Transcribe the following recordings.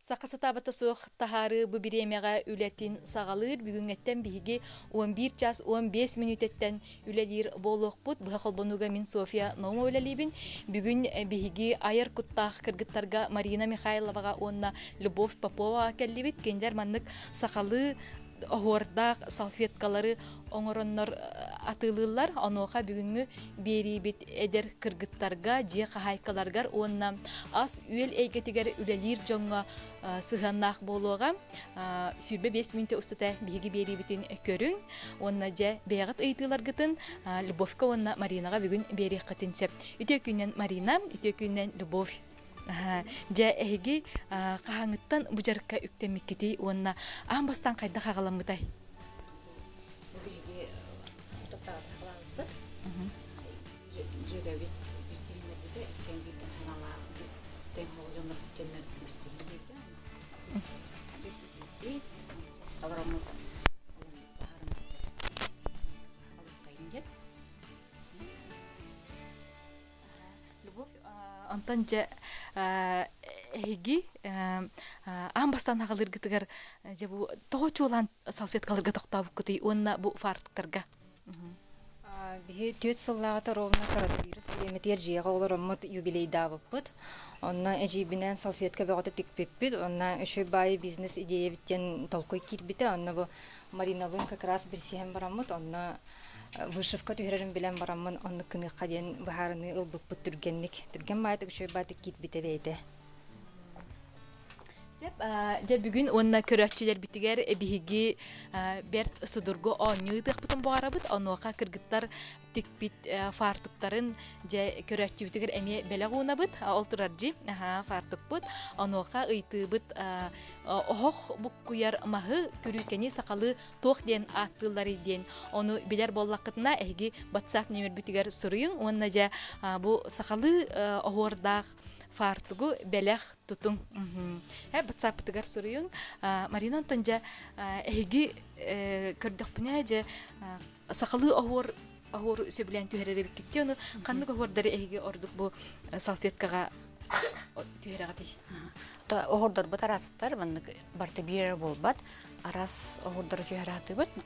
Сақасытабыты соқ тахары бұ биремеға үләтін сағалыр бүгінгеттен бігі 11 час 15 минуттен үләлер болуқ бұд. Бұға қолбонуға мен София Нома үләлейбін. Бүгін бігі айыр құттақ кіргіттарға Марина Михайловаға онна Любовь Попова кәллебет. Кендер маннық сақалы оғырдақ салфеткалары оңыроннор атылылар. Оноға бүгінгі берейбет әдер кіргіттарға, же қағайқаларғар онна ас үйел әйгетігер үләлер жоңға сығаннақ болуға сүрбе 5 минуты ұстыта бігі берейбетін көрің. Онна же бәғыт ұйтылар ғытын Любовька онна Маринаға бүгін берей қытын сөп. Үте күннен Марина, үте күннен Любовь. Жа әйге қағаңыттан бұжарыққа үктемік кетей, онына аң бастан қайда қағаламыдай? Антан жа әйге амбастан ағалыр гітігер бұл тоғычу olan салфеткаларға тоқтабы күтей, онына бұл фартықтарға. Бе төт сыллағыта ровна коронавирус билеметер жиға олар оммыт юбилей давып бұд. Онна әжейбінен салфетка бәғыта текпеппід. Онна үші байы бизнес идея біттен толқой кирбіті. Онна бұл Мариналын как раз бір сием барамыд. Онна вышивка түйерерін білен барамын. Онны кыны қаден бұхарыны ұлбық бұд түргенлік. Түрген байты үші байты кирбіті бейді. Жа бүгін онна көрәтчілер бітігер бігі бәрт сұдырғы оңыдық бұтын бұғарабыд. Онуақа кіргіттар текбіт фартуктарын жа көрәтчі бітігер әме бәлі ғуына бұд. Ол тұрар жи фартук бұд. Онуақа ұйты бұд оғық бұқ құяр мағы көрікені сақалы тоқ ден аттылар еден. Оны білер боллақытына әйге WhatsApp нөмір бітігер сұрыйын. Онна жа бұл сақалы оғырдақ фартугу белех тутун. WhatsApp тыгар сұрыйын. Марина онтанжа әйге көрдіқ бұна жа сақалы оғыр сөбілен түйерері бекетте. Оны қандық оғырдары әйге ордық бұл салфеткаға түйері ғадей. Оғырдар бұт арасыттар, барты бері бол бат. Арас оғырдар түйері ғады бұт.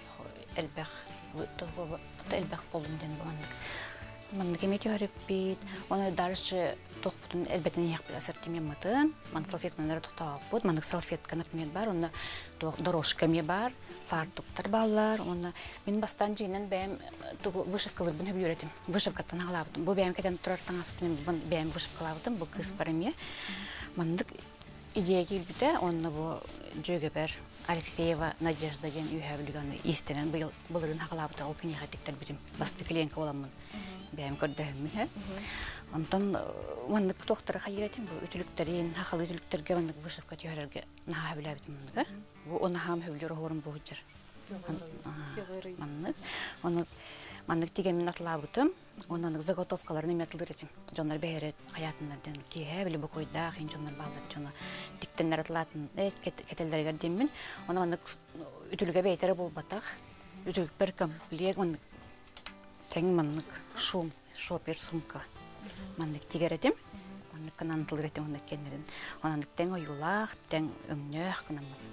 Әлбәқ болунден бұғандық. Мен кеме түйеріп бейт. Оны дальше тоқпытын әлбәтін еқпіл ассортимент мұтын. Мен салфеткалары тоқтауап бұд. Мен салфетка, например, бар. Оны дорожкаме бар. Фартуктар балар. Мен бастан жейінен бәйім вышивкалар бұны бүйретім. Вышивкаттан ағылабыдым. Бұл бәйім кәден тұрартан асыпын бәйім вышивкалабыдым. Бұл қыз барым е. Мендік идея келбіті. Оны бұл жөге бәр Алексеева Надежда ден үйәбілігіні естенен бұлырын ағылабыды. Ол күне қаттектер бітім. Басты клиенка оламын. Бәйім көрдіғімін. Онтан мандык тоқтары қайыратым. Бұл үтіліктерін, хақалы үтіліктерге мандык вышивка түйерерге наға біләбітім мандыға. Бұл оны хам хөбілер оғырым бұл жыр. Мандык тегемен асылабытым. Оның заготовкаларын еметілдір етім. Жонар бәйірет қаятынлардан кейе білі бұл қойдақ, ең жонар балдар. Жона диктенлер атылатын кетелдергер деймін. Оны мандык үтіліге бәйтері бол батақ. Үтілік бір комплект тәң мандык шопер сумка. Мандык тегер етім. Мандык қанантылыр етім ондық кенерін. Онандык тәң ойылақ, тәң өңнөк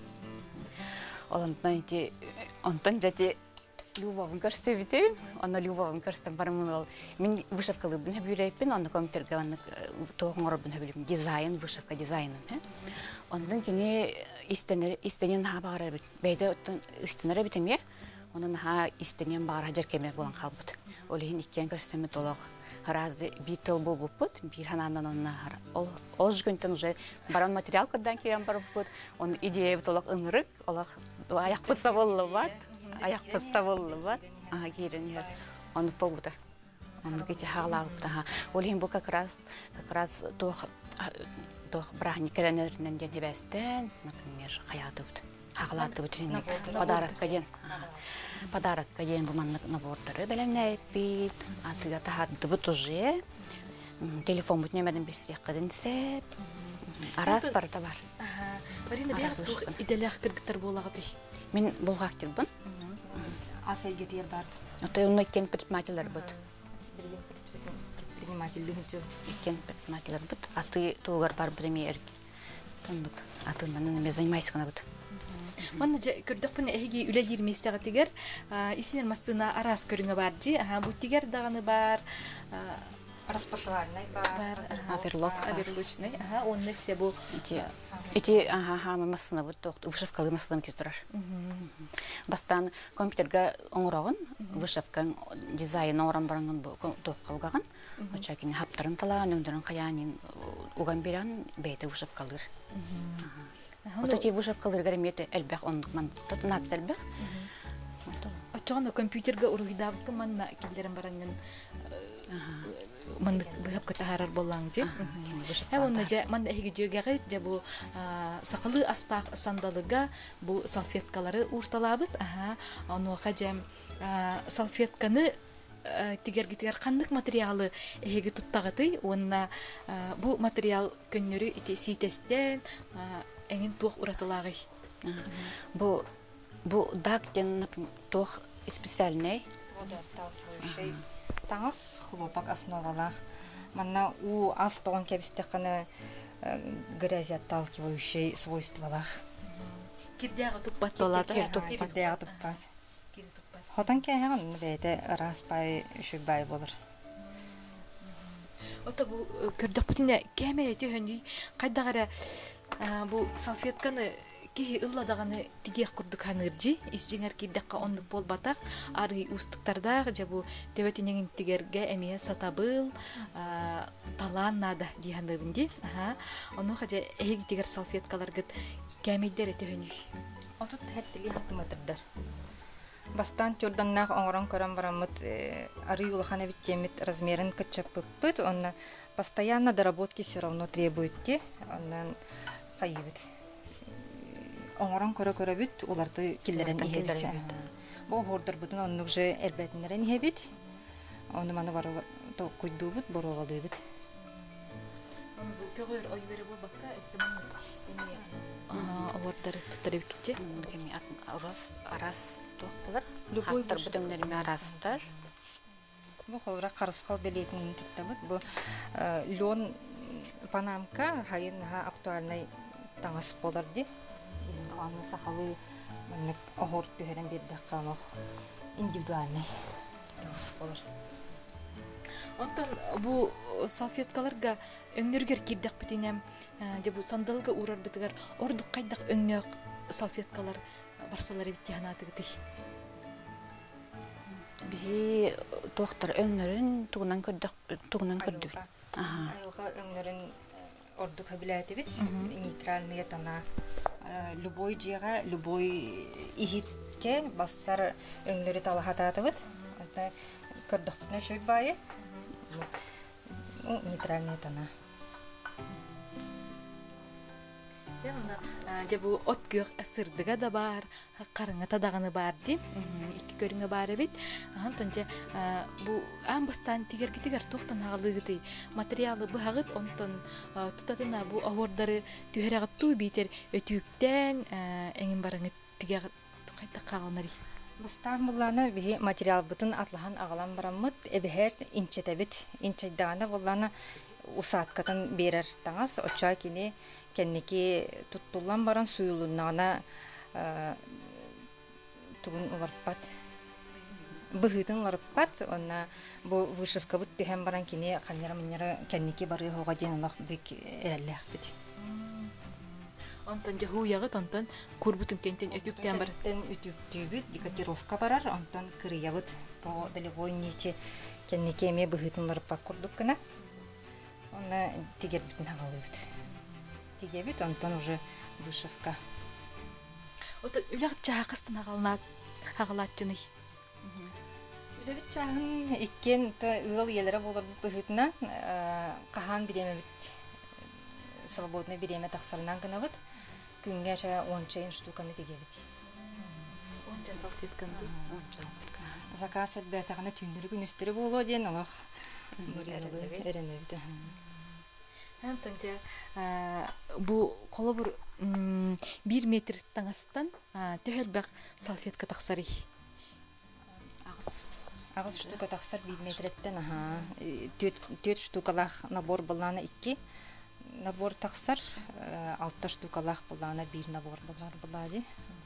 қынамын. Онтан жәте любовын көрсі бітейм. Оны любовын көрсітім барымын ол. Мен вышивкалы бұн өбірейпін. Оны компьютерге тоғын оры бұн өбірейпін. Дизайн, вышивка дизайнын. Ондан кені истенен наға бағар әбіт. Бәйді истенер әбітім е. Onun ha istenen bağır jerkemek bolan kalbıt. Olehin ikken gösterme dolog. Razı bitel bol buput. Bir hanandan onna ol günten уже баран материал кырдан кирен бар бупут. Он идея долог ынырык, олог аяк пытса боллы бат. Аяк пытса боллы бат. Ага кирен ер. Он полбута. Он кече хаглагыпта. Olehin бу как раз тох брахни керенеринен ден тебестен, например, хаятыпт. Хагылаты бүтінен подаракка ден. Подаракка ден бұманлық набордары бәлемне бит. Атыда тахады бұт уже. Телефон бұт немеден бістек қадын сәп. Арас барыта бар. Марина, бәғыз тұқ иделяқ кіргіттер болаға бей? Мен болғақ келбін. Асай кетер бар. Оты ұнна иккен предпринимателер бұт. Предпринимателер Иккен предпринимателер бұт. Аты туғар бар біреме әрге. Тұндық. атынан неме занимаюсь гана бут. Манна көрдөк пуна эги үлелир местега тигер исинер мастына арас көрүңө бар жи. Бу тигер даганы бар. Распашвальный бар. Аверлочный. Онны се бу Эти массына бут вышивкалы массына турар. Бастан компьютерге оңрогон вышивкаң дизайн оран баранган бу токкалган. Очакин хаптарын талан өндөрөн каянин уган беран бейте вышивкалыр. Вот эти вышивкалыр гаремете элбек ондукман тотунат элбек. Очоно компьютерге уругидабык манна килдерен баранган ман гыпка тахарар боллаңжы. Онна жа ман эги жөгөгө жа бу сакылы астак сандалыга бу салфеткалары урталабыт. Аны кажам салфетканы тигер кандык материалы эги туттагыты. Онна бу материал көннөрү ити ситестен эңин тук уратылагы. Бу дактен тук специальный. Вот отталкивающий. Таңыз хлопок основалах. Манна у астон кебистеканы грязь отталкивающий свойстволах. Кирдяга туппат болот. Кирдяга туппат. Хотан кеһен бейте распай шүбай болор. Ота бу көрдөк бүтүнө кеме төһөнү кайдагара бу салфетканы ки ылладаганы тигех курдук ханыржи исжиңер кирдакка ондук болбатак ары устуктарда же бу тебетинен тигерге эмие сатабыл талан нада диханыбынди ону хажа эги тигер салфеткаларгыт кемейдер төһөнү Отут хеттили хаттыматырдар. Бастан түрданнах оңорон көрөн барамыт ары улахана биттемит размерин кычаппыт, онна постоянно доработки все равно требует те, оннан сайыбыт. Оңорон көрө бүт, уларды киллерен ихебит. Бу хордор бутун оннук же элбетинерен ихебит. Оны маны бары куйдубут, боровалыбыт. Бу көгөр ой бере болбакка эсемин олордары туттарып кетчи. Эми арас токулар. Хаттар бүтүңнөрү арастар. Бу холра карыскал белетин туттабыт. Бу лен панамка хайын актуальный таңас болар ди. Аны сахалы мынык огор төһөрен бердакка индивидуальный таңас болар. Онтон бу салфеткаларга өңнөргөр кирдек битинем же бу сандалга урар битигер ордук кайдак өңнөк салфеткалар барсалары битти ханатыгыты. Би доктор өңнөрүн тугунан көрдүк. Айылга өңнөрүн ордук хабилати бит, нейтральный тана. Любой жега, любой ихитке бассар өңнөрү талахататы бит. Ата көрдүкне шөй байы. Нейтральный тана. Же бу от кök асырдыга да бар, карыңа тадаганы бар ди. Ики көрүңө бар бит. Антон же бу амбастан тигер токтон агалыгыты материалы быгыт онтон тутатына бу авордары түһәрәгәттү битер өтүктен эңин барыңы тигер кайта калганары. Бастан булланы би материал бутун атлахан агалан бараммыт, эбехет инчетебит, инчайдана булланы усаткатын берер таңас, оча кини кенники туттулан баран суюлуннана тугун уларпат. Быгытын уларпат, онна бу вышивка бут бихем баран кини каннера-маннера кенники бары хога деналах бик эреллях бит. Онтон жаху ягыт, онтон курбутун кенттен өтүктен бар. Өтүктүбүт, декатировка барар, онтон кырыябыт. По долевой нити кенники эме быгытын уларпак курдук кына. Онна тигер битин хагалыбыт. Тигебит, онтон уже вышивка. Ото үлэг чаакастын хагалатчыны. Үлэг чаахын иккен ыл елere болар быгытынан кахан биремебит. Свободный биреме тахсарынан гынабыт. Күнгө чая 10 штуканы тигебит. 10 салфетканды. Заказ этбетагына түндүрү күн үстүрү боло ден алак. Эренебит. Антонча бу колобур 1 метр таңастан төһөлбәк салфетка тахсары. Агыс штука тахсар 1 метреттен 4 штукалах набор булланы 2 набор тахсар 60 штук алах булана бир набор булар булади.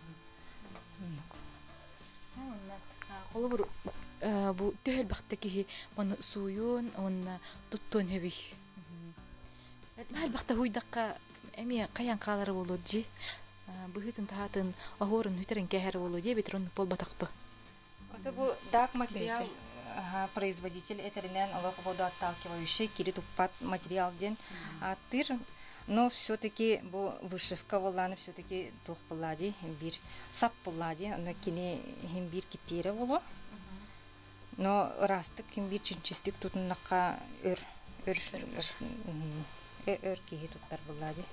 Холу бур бу төһөл бактаки маны суюн онна туттун hebi. Нал бакта хуйдакка эми каян калары болот жи. Быхытын таатын ахорун хүтерен кехер болот же бетрон пол батакты. Это бу дак материал производитель этернен алох воду отталкивающий кири туппат материал ден аттыр. Но все-таки бу вышивка боланы все-таки тух булади бир сап булади ана кине хим бир китере боло. Но растык хим бир чинчистик тутуннакка өр кихи туттар булади.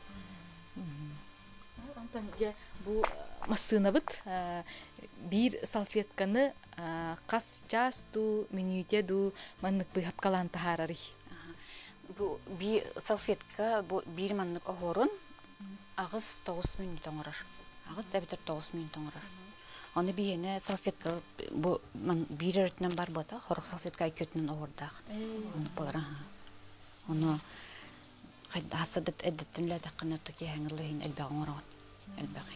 Антон же бу массынабыт бир салфетканы кас час ту минуте ду маннык быхап калан тахарары. Бу би салфетка бу бир маннык огорун агыз 9 минут оңорор. Агыз дәбитер 9 минут оңорор. Аны биене салфетка бу ман бир өртнен бар бота, хорок салфетка көтнен огордак. Аны болар. Аны кайда хасадат эдеттен ла такынаты ки хаңырлыгын элбәг оңорон. Элбәг.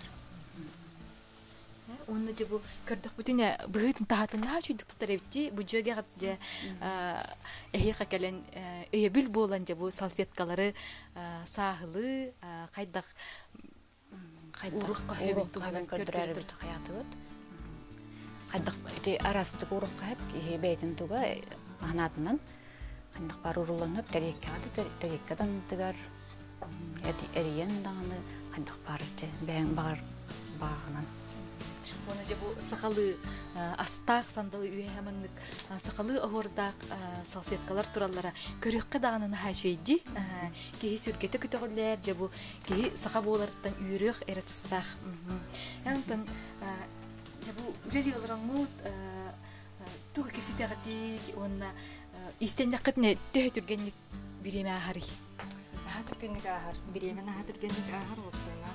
Онны же бу көрдөх бүтүнө быгытын таатына чүйдүк тутарыбти бу жөге гатже эхи какелен өйөбүл болан же бу салфеткалары сахылы кайдак урукка урукка көрдүрөр бит хаятыбыт. Кайдак ити арастык урукка хеп бейтин туга анатынан кайдак бар уруланып тереккадан тыгар эриен даганы кайдак бар же бәң бар багынан. Оны же бу сакалы астак сандалы үйәмәнлек сакалы огордак салфеткалар тураллара көрөккө даганы хашейди. Ки сүргете көтөгөлөр же бу ки сака болардан үйрөк эре тустак. Янтан же бу үрелиолораңмут туга кирситегати онна истендек кытне төһөтүргенник биреме ахари. Нахатүргенник ахар, биреме нахатүргенник ахар болсона.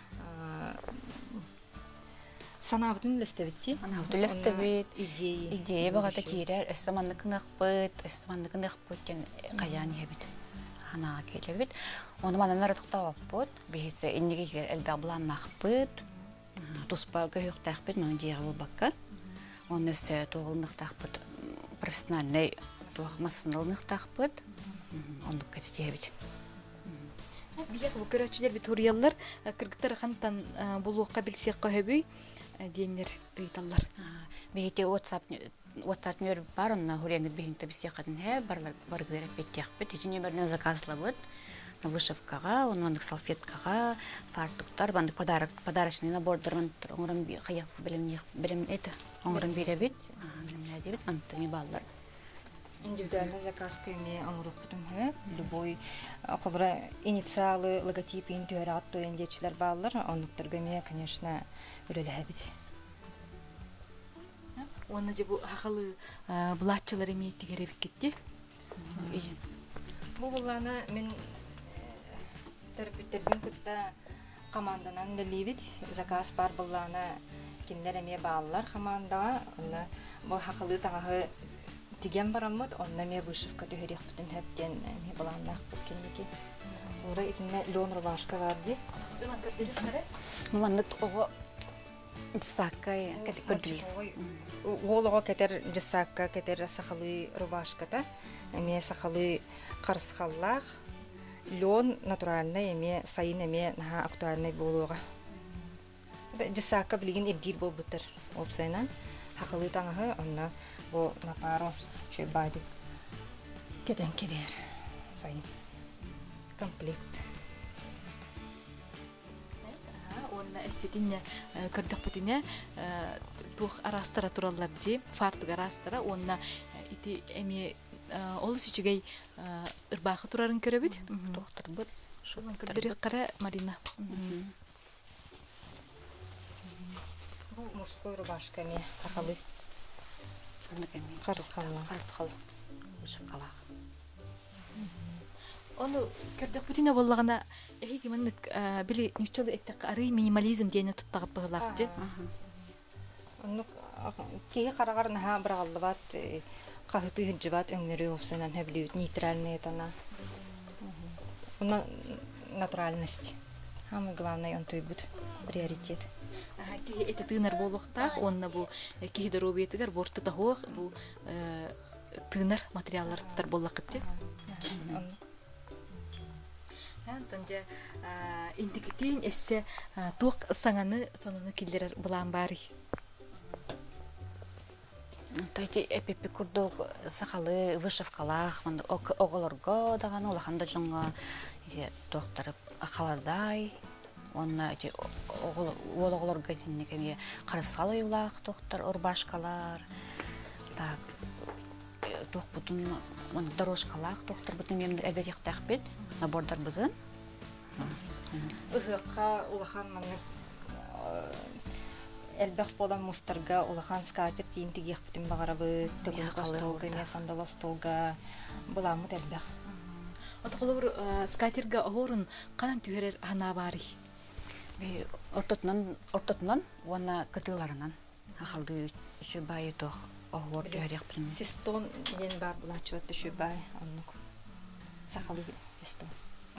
Санабытын лестебитти. Анабытын лестебит. Идея багата кирер, эстаманныкынакпыт, эстаманныкынакпыт каян ебит. Ана келебит. Оны мананар токтооппут. Бисе инниге жер элбэг буланнакпыт. Туспа көйөктакпыт, мен жега болбакка. Оны се тоголнуктакпыт. Профессиональный тоохмасынылныктакпыт. Оны кетебит. Бияк бу көрөчүлөр бит турияллар кыргыттар хантан булуукка билсек көһөбүй денер ыйталлар. Бейте WhatsApp нөр бар, онна хуреңгит бейінті бісек қатын барлар баргылар әпеттек бет. Ечіне бірінен заказлы на вышивкаға, онмандық салфеткаға, фартуктар, бандық подарочный набордар, оңырын қаяқ білім еті, оңырын бере бет, біліміне әдебет, мандықтың балдар. Индивидуальный заказ кеме оңырық бүтін любой қобыра инициалы логотипин түйәрі атты өндетшілер балдар, оңықтыр кеме, конечно, үрелі әбет. Оны же бу хақалы бұлатчылар емейті керебік кетті? Бұл бұлана мен төрпіттердің күтті команданан дәлейбет. Заказ бар бұлана кендер әме балылар командаға. Бұл хақалы тағағы тиген барамыд, онна ме вышивка түйерек бүтін әптен ме бұланнақ бұл кенеке. Ора итіне леон рубашка барды. Мамандық оғы жысаққа көрділі. Ол оға кетер жысаққа, кетер сақалы рубашката. Эме сақалы қарысқаллақ. Леон натуральный, эме сайын, эме наға актуальный болуға. Жысаққа білген ирдир бол бұттыр опсайнан. Хақалы таңығы, онна бұл напару шөй байды кетен кебер сайын. Комплект. Онна әсетіне көрдік бүтіне тух арастыра туралар же, фартуг арастыра, онна ити әме олыс үчігей ұрбақы турарын көрі бүт? Тоқтыр бұд. Көрдірек қара, Марина. Бұл мужской рубашка ме, қақалы. Қарысқалы. Оны көрдік бүтіне болағына әйгі мәнік білі нүчілі әттіқ ары минимализм дейіні тұттағып бұғылақ де? Кейі қарағар наға бір алды бат, қағыты ғыджы бат өңнері өпсінен өбілеуіт нейтральный етана. Уна натуральность. Самый главный он той будет приоритет. Это тынар болохтах, онна бу кихидер обиетигер борты тахох бу тынар материаллар тутар боллакытчы. Тонжа индикетин эссе тук саңаны сонуны киллерер булан бары. Тайти эпипи курдук сахалы вышивкалах, оголорго даган улаханда жонга доктор акаладай, онна эти оголорго тинникеме карасал уйлах доктор урбашкалар. Так тук бутун он дорожкалах доктор бутун мемдер элбет яктак бит, набордар бутун. Ыгыкка улахан маны элбэх болан мустарга улахан скатер тиинтиги яхпытын багарабы төгүн костолга не сандалос толга буламыт элбэх. Отголор скатерга огорун канан түһерер хана бары. Ортотнан вона кытыларынан ахалды еще бай тох огор түһерек билем. Фистон ден бар булачу төшү бай аннук. Сахалы фистон.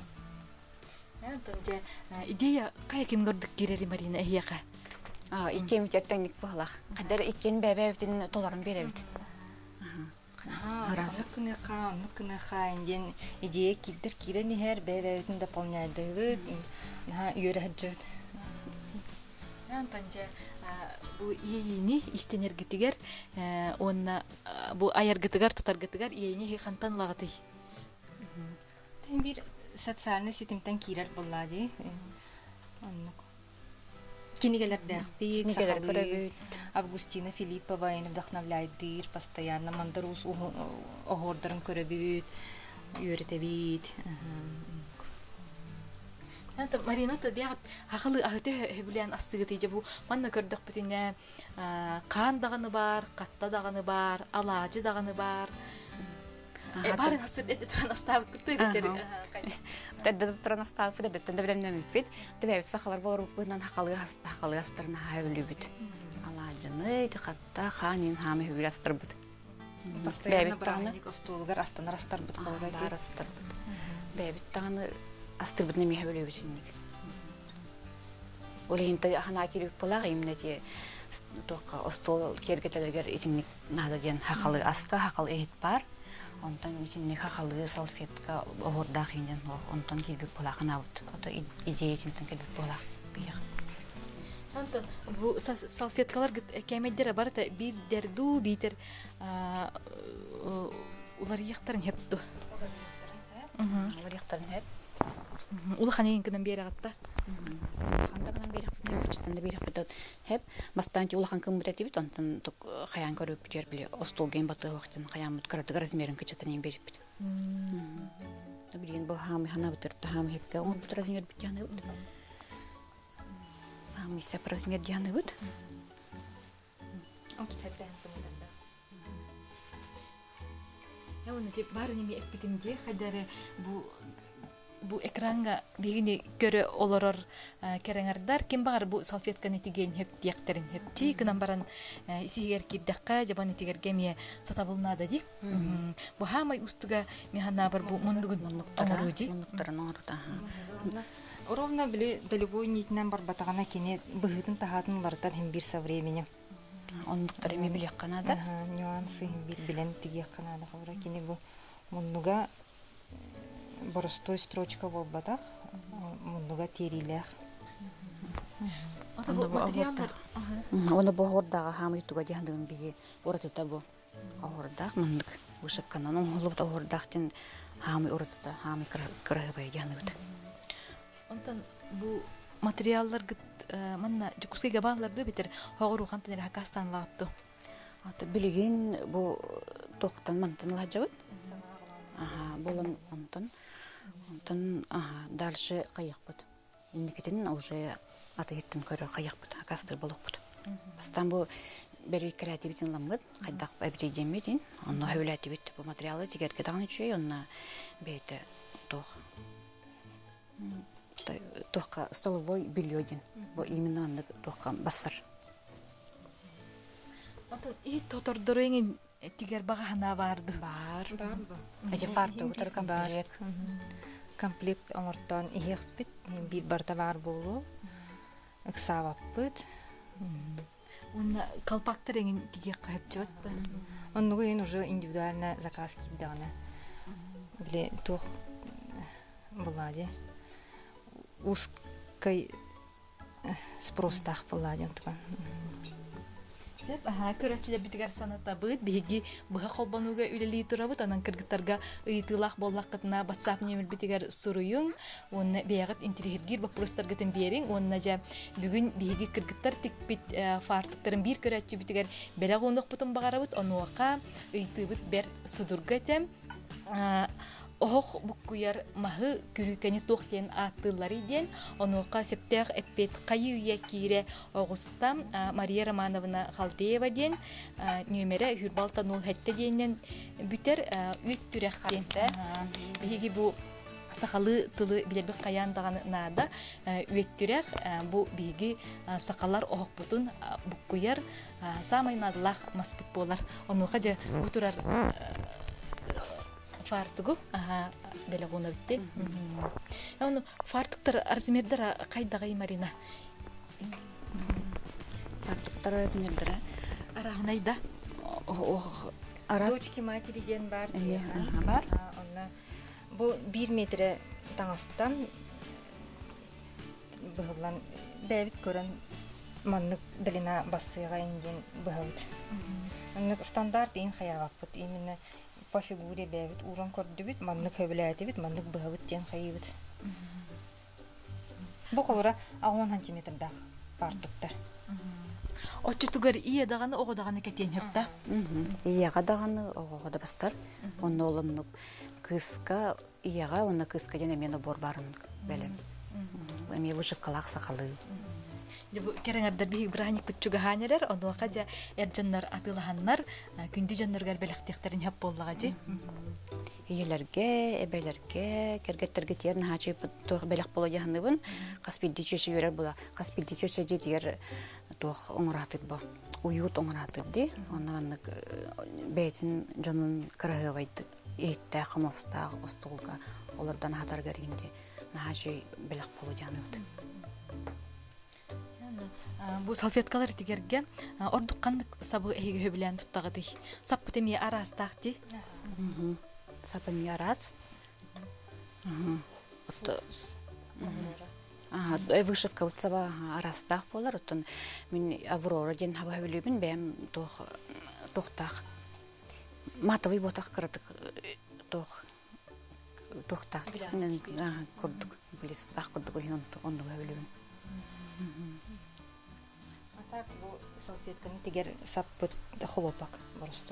Тонжа идея кая ким көрдүк кирери Марина эхияка. Икем жактаңник бахлах. Кадар икен бәбәвдин толарын беребит. Разы күнэ ха инден идея киддер кирени хер бәбәвдин дополняйдыгы үйрәҗәт. Тонжа бу иени истенергитигер онна бу аяргытыгар тутаргытыгар иени хантан лагыты. Тен бир социальный сетимтен кирер буллади. Кинигелер дәхпит, сахалы, Августина Филиппова ені вдохновляйдыр, постоянно мандарус оғордарын көрөбүйт, үйретебейт. Марина, бияғат ақылы ағыты хөбілен астығы тейже бұл манна көрдік бүтіне қан дағаны бар, қатта дағаны бар, алажы дағаны бар. Барын асыр әді тұран астауыт күтті өттері. Тәдді тұран астауыт өттері, тәдді білемнен өппет. Төбәбіт сақалар болар бұпынан хақалы астырына хәулі бүт. Алажыны, қатта, қанин хамы хөвілі астыр бүт. Постоянно брағыник остуылғар астанар астар бүт қалыр әді. Астар бүт. Бәбіт тағаны астыр бүт неме хәулі бүтінник. Олейінті хана келіп болақ, емінете остуыл кергетелергер етіңник нады ден хақалы асқа, хақалы ехет бар. Онтан митинне хахалы салфетка огордах инден онтан килбек булакына бут. Ото идея тимтен килбек булак бия. Антон, бу салфеткалар кемеддер барта бир дерду битер улар яктарын хепту. Улар яктарын хеп. Улахан еңкенен бери гатта. Хандагынан бери чатанда бери битот хеп мастанти улахан кым бит бит онтан ток хаян көрүп битер биле остолген баты вактын хаян мут караты размерин кычатан бери бит. Табилген бу хами хана битер тахам хепке он бут размер бит яны бит. Хами сеп размер яны бит. От тәпән тымында. Я оны деп бары неме эпидемде хадары бу экранга бигини көрө олорор кереңердар ким багар бу салфетканы тиген хеп дияктерин хепти кынан баран исигер киддакка жабан тигерге ме сатабылнада ди бу хамай устуга механа бар бу мундугун оморуди Ровно биле долевой нитнен бар батагана кене быгытын тахатын лардан хем бир со времени. Ондуктар эме билек канада. Нюансы бир билен тиге канада хавра кене бу мундуга боростой строчка болбатах, мундуга терилер. Оны бу огордага хамы туга жандын биги оратыта бу огордак мундук вышивканан оңлуп огордактын хамы оратыта хамы кырабай жандыбыт. Онтан бу материаллар гыт манна жукуской габаларды битер хогору хантын хакастан лаатту. Ата билеген бу токтан мантан лажабыт. Болон онтан дальше каякпыт. Индикетин уже атыгеттен көрө каякпыт, акастыр болукпыт. Бастан бу бери креативитин ламгыт, кайдак эбридемедин, онно хөвләтибит бу материалы тигерге дагы чөй, онна бейте тох. Тохка столовой бельёдин. Бу именно анда тохка басар. Ата и тотордореңин тигер багана барды. Бар. Эти фарту утыр комплект. комплект оңортон иһиэхпит биир бартабаар болу ыксаабаппыт. Онна колпактар эңин тиге кайып жабат да. Оннугу ен уже индивидуально заказ кийдагана. Биле тух булади. Узкой спростах булади антуган. Сеп, көрөчүлөр битигер саната быт, биги быга холбанууга үлели турабыт, анан кыргыттарга ыйтылах боллакытына WhatsApp номер битигер суруюң, онна биягыт интерьергир вопростарга тен бериң, онна жа бүгүн биги кыргыттар тикпит фартуктарын бир көрөчү битигер беле гондук бутун багарабыт, онуака ыйтыбыт бер судурга тем. Ох буккуяр махы күрүкени тохтен аттылары ден, онука септех эппет кайыя кире огуста Мария Романовна Халтеева ден, нөмере хүрбалта нол хетте денен бүтер үт түрехтен. Биги бу сакалы тылы билебик каяндаган нада үт түрэх бу биги сакалар ох бутун буккуяр самай надалах маспыт болар. Онука же бутурар фартугу белегуна битти. Аны фартуктар арзмердер кайдагы Марина. Фартуктар размердер. Арагынайда. Дочки матери ден бар. Бар. Онна бу 1 метр таңастан быгылан бәбит көрөн маннык далина басыга инген быгылт. Онна стандарт ин хаябаппыт именно по фигуре бәбит уран көрдүбүт, маннык хөбүләти бит, маннык быгылт ден хайыбыт. Бу колора 10 сантиметрдах фартуктар. Очутугар ие даганы ого даганы кетен хепта. Ияга даганы ого да бастар. Онно олоннук кыска ияга, онна кыска дене мені бор барын белем. Эми вышивкалак сакалы. Бу кереңердер бих бирахник бутчуга ханерер, онда кажа эржаннар атылаханнар, күндү жаннаргар белектектерин хеп боллага жи. Иелерге, эбелерге, кергеттерге терин хачы тох белек боло яхныбын. Каспилди чөчө берер була. Каспилди чөчө жетер тох оңратык бу. Уют оңратык ди. Ондан бетин жонун кырагыбайды. Эйтте хамоста остолга олардан хатар гәргенде. Нахачы белек боло яхныбын. Бу салфеткалар тигерге ордук кандык сабы эге хөбүлән туттагы. Саппы теми арастакти. Сапами арас. Вышивка утсаба арастах болар. Оттон мен Аврора ден хаба хөбүлүбүн бем тохтах. Матовый ботак кырдык тохтах. Мен курдук блистах курдук онду хөбүлүбүн. Так бу салфетканы тигер саппыт хлопок боростой.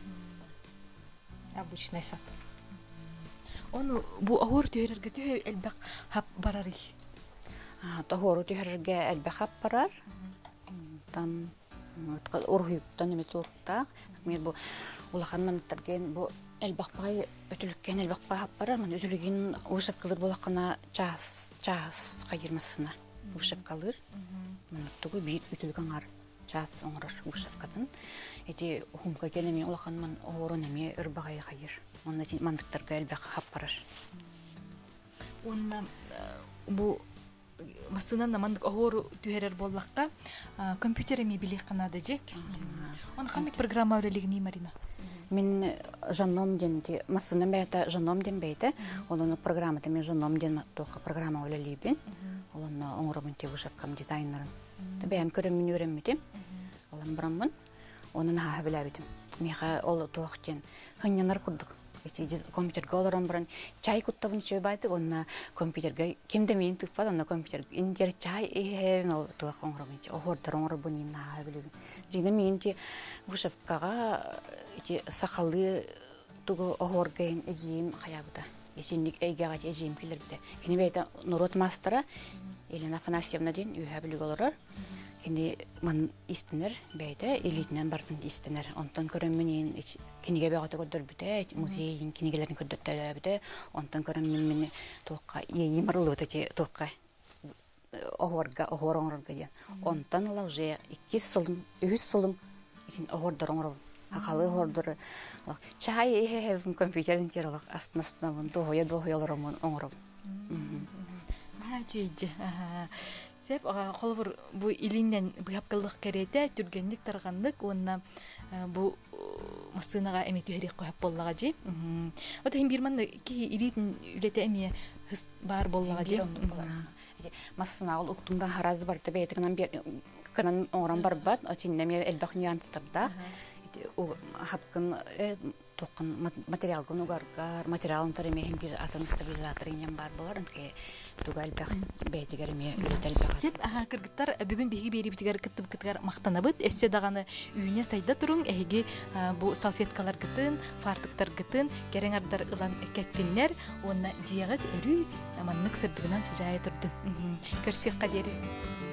Обычный сап. Ону бу агор төйрәргә төй элбәк хап барары. Тохору төйрәргә элбәк хап барар. Тан ургыйттан метлыкта. Мен бу улахан мантарген бу элбәк бай өтүлүккән элбәк бай хап барар. Мен өтүлүгин ушавкалыр булакына час кайырмасына. Ушавкалыр. Мен тугу бит өтүлгән ар час оңрар ушавкатын. Эти хумка келеме улаханман орунеме өрбагай хайыр. Онда мандыктарга элбек хап барар. Онна бу масынан мандык ору төһәрер боллакка компьютереме билек канады же. Он кандай программа өрелигини Марина? Мен жанном денди масынан бәйта жанном ден бәйта. Onun программада мен жанном ден тока программа өрелибин. Onun оңрабын тегушавкам дизайнерын. Бәйм көрөм мен өреммидим. Алам браммын. Onun ha bilabidim. Меха ол тоқтен хыннар курдук. Эти компьютерге олорон баран чай куттабын чөй байды, онна компьютерге кемде мен тыппад, онна компьютер индер чай эһен ол тоқ оңромынчы. Охордар оңробун инна ha билебин. Жигне менти вышивкага эти сакалы тугу охорген эжим хаябыта. Эсинник эйгага эжим килербите. Кини бейта Нурот мастера Елена Афанасьевна ден үйһә билек олорор. Кини ман истенер бәйдә элитнән бартын истенер. Онтан көрәм менен кинигә бәгаты көрдөр бите, музейин кинигеләрен көрдөттә бите. Онтан көрәм менен тоқка йимырлы тәте тоқка. Огорга дигән. Онтан ала уже 2 сылым, 3 сылым икән огордар оңров. Акалы огордар. Чай компьютерен тералак астнастан тохоя дохояларым оңров. Чейджи. Сеп холбур бу илиннен быяпкалык керете түргенлик тарганлык онна бу масынага эмети херек коюп боллага жи. Ото хим бирман ки илитин үлете эме бар боллага жи. Масына ол уктунда харазы бар да бейтигнан бер канан оран бар бат, отиннеме элбах нюанстарда. Хапкын тоқын материал гонугаргар материалын тареме бир атан стабилизатор инем бар болар анке тугал бах бейтигереме үлетел бах. Сеп кыргыттар бүгүн биги бери битигер кыттып мактанабыт. Эссе даганы үйүнө сайда туруң эги бу салфеткалар гытын, фартуктар гытын, кереңардар ылан кеттиннер, онна жиягыт өрү аманнык сырдыгынан сыжая турду. Көрсөк кадери.